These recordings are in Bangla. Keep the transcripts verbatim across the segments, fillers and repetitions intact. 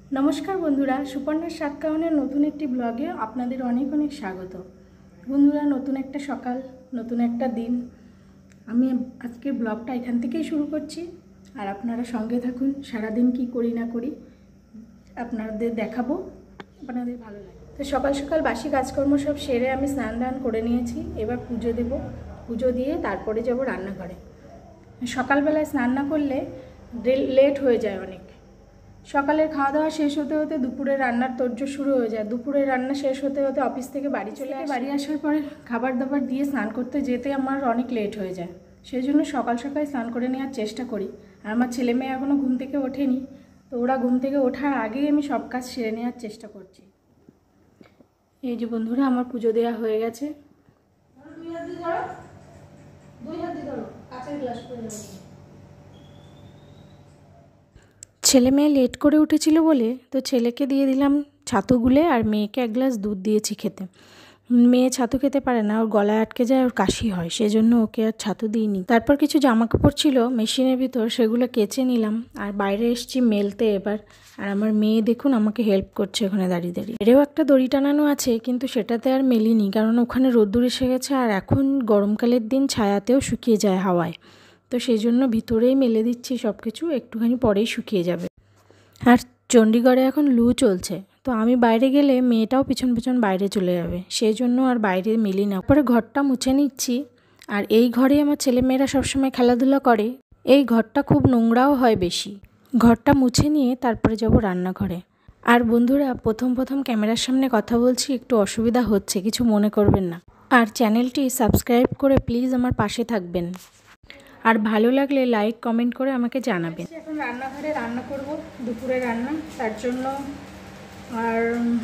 नमस्कार बंधुरा सुपर्णार सातकाहনের नतून एक ब्लगे आपनादेर अनेक अनेक स्वागत। बंधुरा नतून एक सकाल नतून एक दिन आमी आजकेर ब्लगटा एखान थेकेई शुरू करछि और आपनारा संगे थाकुन। सारा दिन कि करी ना करी आपनादेर देखाबो, आपनादेर भालो लागे। तो सकाल सकाल बासी काजकर्म सब सेरे आमी स्नान दान करे निয়েছি। एबार पुजो देब, पुजो दिए तारपरे जाबो रान्नाघरे। सकाल बेलाय स्नान ना करले लेट हो जाए अनेक। सकालेर खाওয়া দাওয়া शेष होते होते दुपुरेर रान्नार तोड़जोड़ शुरू हो जाए। दुपुरेर रान्ना शेष होते होते अफिस थेके बाड़ी चले आसि। बाड़ी आसार परे खाबार दाबार दिए स्नान करते जेते आमार अनेक लेट हो जाए। सेजोन्नो सकाल सकाल स्नान करे नेওয়ার चेष्टा करी। और आमार छेले मेये एखोनो घुम थेके ओठेनी, तो ओरा घुम थेके ओठार आगेई आमि सब काज सेरे नेওয়ার चेष्टा करछि। এই যে বন্ধুরা আমার পুজো দেওয়া হয়ে গেছে। দুই হাত দিয়ে ধরো, দুই হাত দিয়ে ধরো, কাঁচের গ্লাস পড়ে যাবে। ছেলে মেয়ে লেট করে উঠেছিল বলে তো ছেলেকে দিয়ে দিলাম ছাতু গুলে আর মেয়েকে এক গ্লাস দুধ দিয়েছি খেতে। মেয়ে ছাতু খেতে পারে না, ওর গলায় আটকে যায়, ওর কাশি হয়, সেজন্য ওকে আর ছাতু দিইনি। তারপর কিছু জামা কাপড় ছিল মেশিনের ভিতর, সেগুলো কেচে নিলাম আর বাইরে এসেছি মেলতে এবার। আর আমার মেয়ে দেখুন আমাকে হেল্প করছে ওখানে দাঁড়িয়ে দাঁড়িয়ে। এরও একটা দড়ি টানানো আছে কিন্তু সেটাতে আর মেলিনি, কারণ ওখানে রোদ্দুর এসে গেছে আর এখন গরমকালের দিন ছায়াতেও শুকিয়ে যায় হাওয়ায়। তো সেই জন্য ভিতরেই মেলে দিচ্ছি সব কিছু, একটুখানি পরেই শুকিয়ে যাবে। আর চণ্ডীগড়ে এখন লু চলছে, তো আমি বাইরে গেলে মেয়েটাও পিছন পিছন বাইরে চলে যাবে, সেই জন্য আর বাইরে মেলি না। পরে ঘরটা মুছে নিচ্ছি। আর এই ঘরে আমার ছেলেমেয়েরা সবসময় খেলাধুলা করে, এই ঘরটা খুব নোংরাও হয় বেশি। ঘরটা মুছে নিয়ে তারপরে যাব রান্নাঘরে। আর বন্ধুরা প্রথম প্রথম ক্যামেরার সামনে কথা বলছি, একটু অসুবিধা হচ্ছে, কিছু মনে করবেন না। আর চ্যানেলটি সাবস্ক্রাইব করে প্লিজ আমার পাশে থাকবেন। আর ভালো লাগলে লাইক কমেন্ট করে আমাকে জানাবেন। এখন রান্নাঘরে রান্না করব দুপুরে রান্না, তার জন্য আর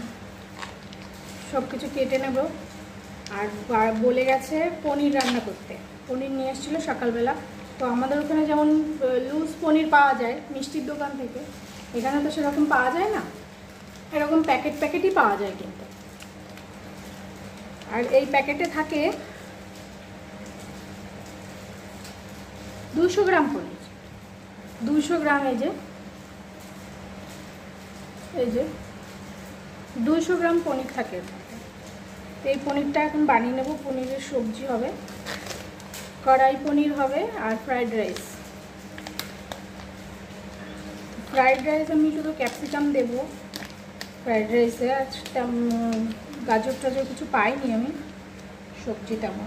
সব কিছু কেটে নেব। আর বলে গেছে পনির রান্না করতে, পনির নিয়ে এসেছিলো সকালবেলা। তো আমাদের ওখানে যেমন লুজ পনির পাওয়া যায় মিষ্টির দোকান থেকে, এখানে তো সেরকম পাওয়া যায় না, এরকম প্যাকেট প্যাকেটই পাওয়া যায় কিন্তু। আর এই প্যাকেটে থাকে দুশো গ্রাম পনির, দুশো গ্রাম এই যে এই যে দুশো গ্রাম পনির থাকে। এই পনিরটা এখন বানিয়ে নেব। পনিরের সবজি হবে, কড়াই পনির হবে আর ফ্রাইড রাইস। ফ্রাইড রাইস আমি শুধু ক্যাপসিকাম দেবো ফ্রাইড রাইসে, আর গাজর টাজর কিছু পাইনি আমি সবজিটা আমার।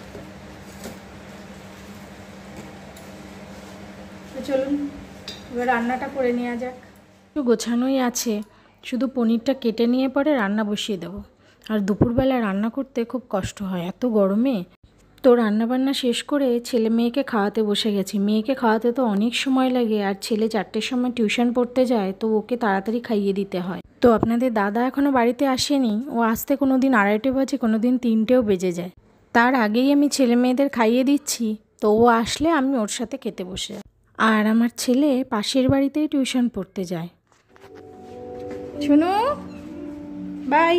চলুন এবার রান্নাটা করে নেওয়া যাক। একটু গোছানোই আছে, শুধু পনিরটা কেটে নিয়ে পরে রান্না বসিয়ে দেবো। আর দুপুরবেলা রান্না করতে খুব কষ্ট হয় এত গরমে। তো রান্নাবান্না শেষ করে ছেলে মেয়েকে খাওয়াতে বসে গেছি। মেয়েকে খাওয়াতে তো অনেক সময় লাগে, আর ছেলে চারটের সময় টিউশন পড়তে যায়, তো ওকে তাড়াতাড়ি খাইয়ে দিতে হয়। তো আপনাদের দাদা এখনও বাড়িতে আসেনি, ও আসতে কোনো দিন আড়াইটে বাজে, কোনো দিন তিনটেও বেজে যায়। তার আগেই আমি ছেলে মেয়েদের খাইয়ে দিচ্ছি, তো ও আসলে আমি ওর সাথে খেতে বসে যাই। আর আমার ছেলে পাশের বাড়িতেই টিউশন পড়তে যায়। শোনো বাই,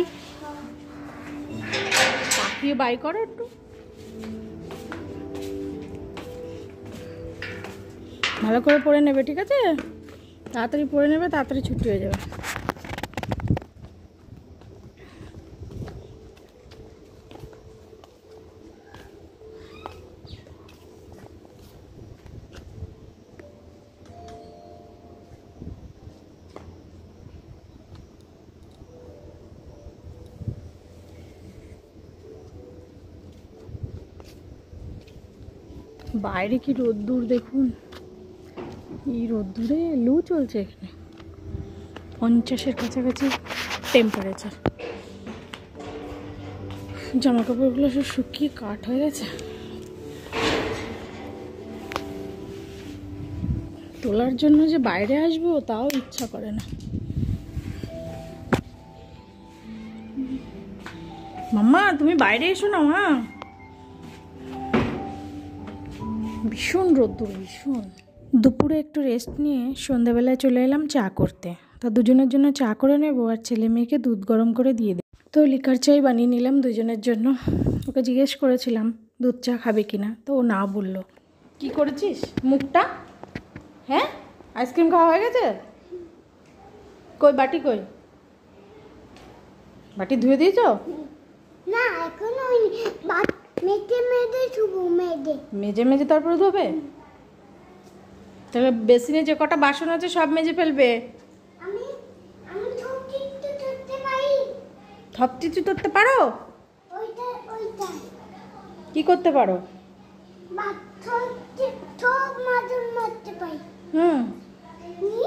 তাকিয়ে বাই করো একটু। ভালো করে পড়ে নেবে, ঠিক আছে? তাড়াতাড়ি পড়ে নেবে, তাড়াতাড়ি ছুটি হয়ে যাবে। বাইরে কি রোদ্দুর দেখুন, এই রোদ্দুরে লু চলছে। এখানে পঞ্চাশের কাছাকাছি টেম্পারেচার। জামা কাপড়গুলো সব শুকিয়ে কাঠ হয়ে গেছে, তোলার জন্য যে বাইরে আসবো তাও ইচ্ছা করে না। মাম্মা তুমি বাইরে এসো না মা, ভীষণ রোদ্দুর ভীষণ। দুপুরে একটু রেস্ট নিয়ে সন্ধ্যাবেলায় চলে এলাম চা করতে। তা দুজনের জন্য চা করে নেবো আর ছেলে মেয়েকে দুধ গরম করে দিয়ে দেবো। তো লিকার চাই বানিয়ে নিলাম দুজনের জন্য। ওকে জিজ্ঞেস করেছিলাম দুধ চা খাবে কিনা, তো ও না বললো। কি করেছিস মুখটা? হ্যাঁ আইসক্রিম খাওয়া হয়ে গেছে? কই বাটি কই? বাটি ধুয়ে দিয়েছো? না, এখন ওই মেজে মেজে ধুবো। মেজে মেজে মেজে তারপরে ধোবে? তাহলে বেসিনে যে কটা বাসন আছে সব মেজে ফেলবে। আমি আমি থপটি তো ধরতে পারি। থপটি ধরতে পারো? ওইটা ওইটা কি করতে পারো? বাথরুম থপ মাজন মারতে পারি। হুম, নি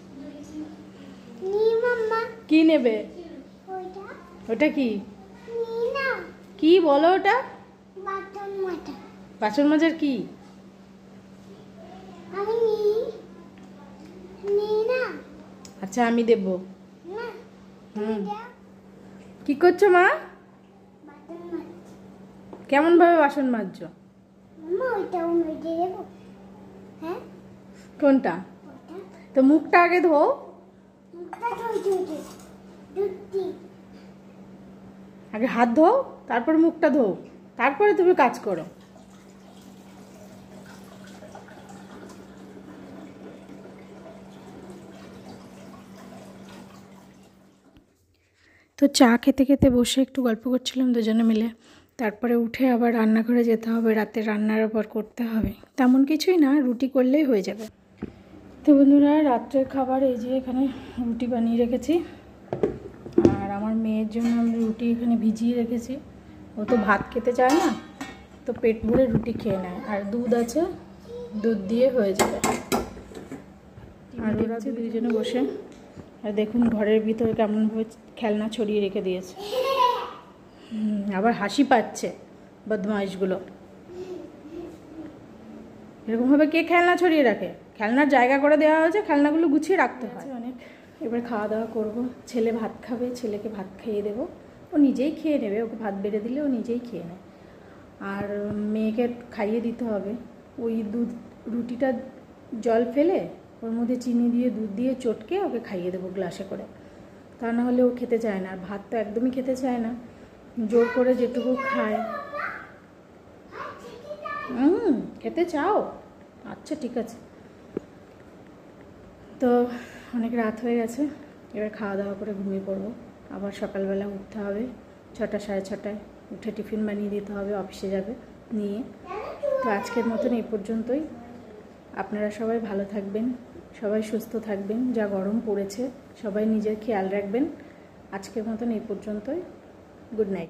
নি মাম্মা। কি নেবে? ওইটা ওটা কি? নি না, কি বলো ওটা? বাথরুম মাটা। বাসন মাজার কি? আমি নি নি না। আচ্ছা আমি দেব। না, হুম। এটা কি করছো মা? বাথরুম মারছি। কেমন ভাবে বাসন মাজছো? মাম্মা ওইটাও মেজে দেবো। হ্যাঁ, কোনটা? ওটা তো মুখটা আগে ধো। মুখটা ধুই ধুই ধুই ধুতি। আগে হাত ধো, তারপর মুখটা ধো, তারপরে তুমি কাজ করো। তো চা খেতে খেতে বসে একটু গল্প করছিলাম দুজনে মিলে। তারপরে উঠে আবার রান্নাঘরে যেতে হবে, রাতে রান্নার আবার করতে হবে। তেমন কিছুই না, রুটি করলেই হয়ে যাবে। তো বন্ধুরা, রাত্রের খাবার এই যে এখানে রুটি বানিয়ে রেখেছি। আর আমার মেয়ের জন্য আমি রুটি এখানে ভিজিয়ে রেখেছি। ও তো ভাত খেতে চায় না, তো পেট ভরে রুটি খেয়ে নেয়। আর দুধ আছে, দুধ দিয়ে হয়ে যাবে। আর ওরা দুইজনে বসে, আর দেখুন ঘরের ভিতরে কেমনভাবে খেলনা ছড়িয়ে রেখে দিয়েছে। আবার হাসি পাচ্ছে বদমাইশগুলো। এরকমভাবে কে খেলনা ছড়িয়ে রাখে? খেলনার জায়গা করে দেওয়া হয়েছে, খেলনাগুলো গুছিয়ে রাখতে হয় অনেক। এবার খাওয়া দাওয়া করবো। ছেলে ভাত খাবে, ছেলেকে ভাত খাইয়ে দেবো। ও নিজেই খেয়ে নেবে, ওকে ভাত বেড়ে দিলে ও নিজেই খেয়ে নেয়। আর মেয়েকে খাইয়ে দিতে হবে। ওই দুধ রুটিটা জল ফেলে ওর মধ্যে চিনি দিয়ে দুধ দিয়ে চটকে ওকে খাইয়ে দেবো গ্লাসে করে। তা না হলে ও খেতে চায় না। আর ভাত তো একদমই খেতে চায় না, জোর করে যেটুকু খায়। হুম, খেতে চাও? আচ্ছা ঠিক আছে। তো অনেক রাত হয়ে গেছে, এবার খাওয়া দাওয়া করে ঘুমিয়ে পড়বো। আবার সকালবেলা উঠতে হবে ছটা সাড়ে ছটায়, উঠে টিফিন বানিয়ে দিতে হবে, অফিসে যাবে নিয়ে। তো আজকের মতন এই পর্যন্তই। আপনারা সবাই ভালো থাকবেন, সবাই সুস্থ থাকবেন। যা গরম পড়েছে, সবাই নিজের খেয়াল রাখবেন। আজকের মতন এই পর্যন্তই। Good night.